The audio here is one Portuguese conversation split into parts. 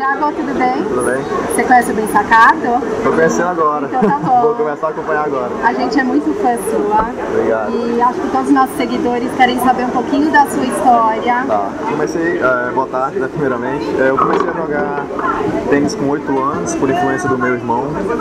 Thiago, tudo bem? Tudo bem? Você conhece o Bem Sacado? Tô conhecendo agora. Então tá bom. Vou começar a acompanhar agora. A gente é muito fã sua. Obrigado. E acho que todos os nossos seguidores querem saber um pouquinho da sua história. Tá. Comecei, boa tarde, né, primeiramente. Eu comecei a jogar tênis com 8 anos, por influência do meu irmão.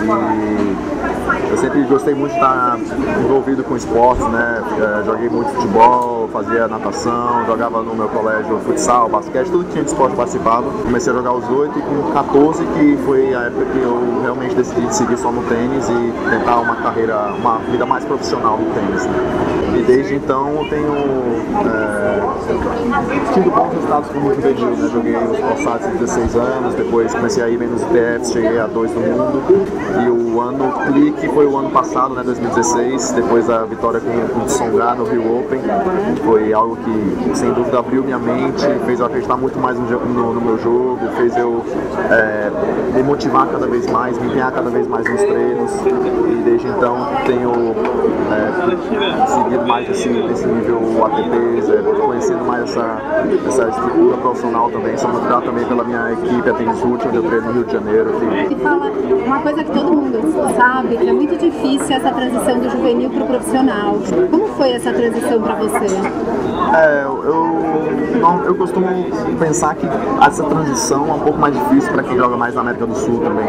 E eu sempre gostei muito de estar envolvido com esportes, né? Joguei muito futebol, fazia natação, jogava no meu colégio futsal, basquete, tudo que tinha de esporte eu participava. Comecei a jogar aos 8 e com 14 que foi a época que eu realmente decidi seguir só no tênis e tentar uma carreira, uma vida mais profissional no tênis, né? E desde então eu tenho tido bons resultados com muito juvenil, né? Joguei os Corsats de 16 anos, depois comecei a ir bem nos ITFs, cheguei a 2 do mundo. E o ano clique foi o ano passado, né, 2016, depois da vitória com o Tsonga no Rio Open. Foi algo que, sem dúvida, abriu minha mente, fez eu acreditar muito mais no meu jogo, fez eu me motivar cada vez mais, me empenhar cada vez mais nos treinos. E desde então tenho seguido mais nesse nível ATPs, conhecendo mais essa estrutura profissional também. Sou motivado também pela minha equipe, a Tênis Ult, onde eu treino no Rio de Janeiro. E fala uma coisa que todo mundo sabe, que é muito difícil essa transição do juvenil para o profissional. Como foi essa transição para você? Eu costumo pensar que essa transição é um pouco mais difícil para quem joga mais na América do Sul também,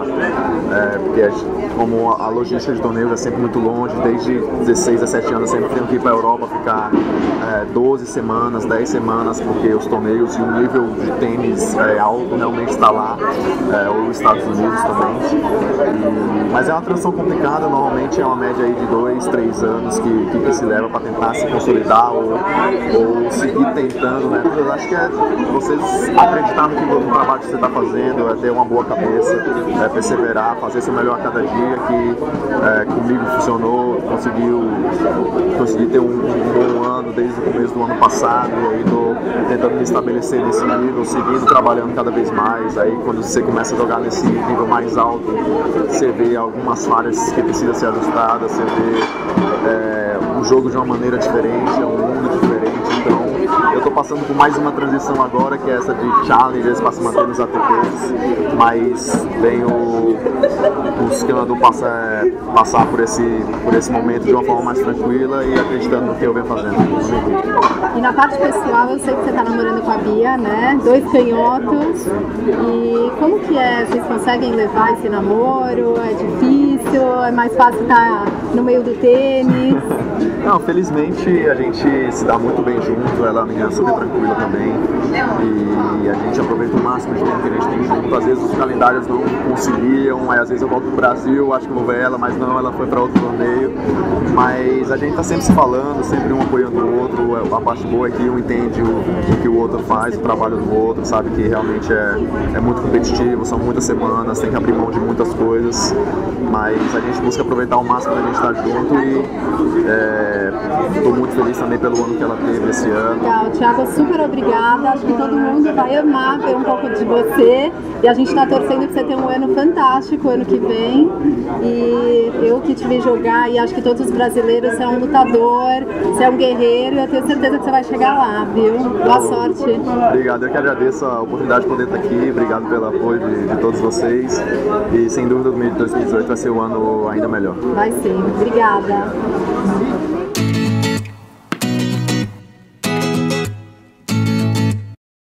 porque como a logística de torneios é sempre muito longe, desde 16, 17 anos eu sempre tenho que ir para a Europa, ficar 12 semanas, 10 semanas, porque os torneios e o nível de tênis alto realmente está lá, ou nos Estados Unidos também. Mas é uma transição complicada, normalmente é uma média aí de 2, 3 anos que se leva para tentar se consolidar ou seguir tentando, né? Eu acho que é você acreditar no trabalho que você está fazendo, é ter uma boa cabeça, perseverar, fazer seu melhor a cada dia, que comigo funcionou, consegui ter um bom ano desde o começo do ano passado, e aí estou tentando me estabelecer nesse nível, seguindo trabalhando cada vez mais. Aí quando você começa a jogar nesse nível mais alto, você vê algumas falhas que precisam ser ajustadas, você vê o jogo de uma maneira diferente, é um mundo diferente. Então eu estou passando por mais uma transição agora, que é essa de challengers para se manter nos ATPs, mas venho buscando passar por esse momento de uma forma mais tranquila e acreditando no que eu venho fazendo. E na parte pessoal, eu sei que você está namorando com a Bia, né? 2 canhotos. E como que é? Vocês conseguem levar esse namoro? É difícil? É mais fácil estar no meio do tênis? Não, felizmente a gente se dá muito bem junto, ela é uma menina super tranquila também, e a gente aproveita o máximo de tempo que a gente tem junto. Às vezes os calendários não conciliam, às vezes eu volto pro Brasil, acho que vou ver ela, mas não, ela foi para outro torneio. Mas a gente tá sempre se falando, sempre um apoiando o outro. A parte boa é que um entende o que o outro faz, o trabalho do outro, sabe que realmente é muito competitivo, são muitas semanas, tem que abrir mão de muitas coisas, mas a gente busca aproveitar o máximo da gente estar junto e estou muito feliz também pelo ano que ela teve esse ano. Legal, Thiago, super obrigada. Acho que todo mundo vai amar ver um pouco de você. E a gente está torcendo para você ter um ano fantástico ano que vem. E eu que te vi jogar, e acho que todos os brasileiros, você é um lutador, você é um guerreiro, e eu tenho certeza que você vai chegar lá, viu? Boa sorte. Obrigado, eu que agradeço a oportunidade de poder estar aqui. Obrigado pelo apoio de todos vocês. E sem dúvida, o 2018 vai ser um ano ainda melhor. Vai sim. Obrigada.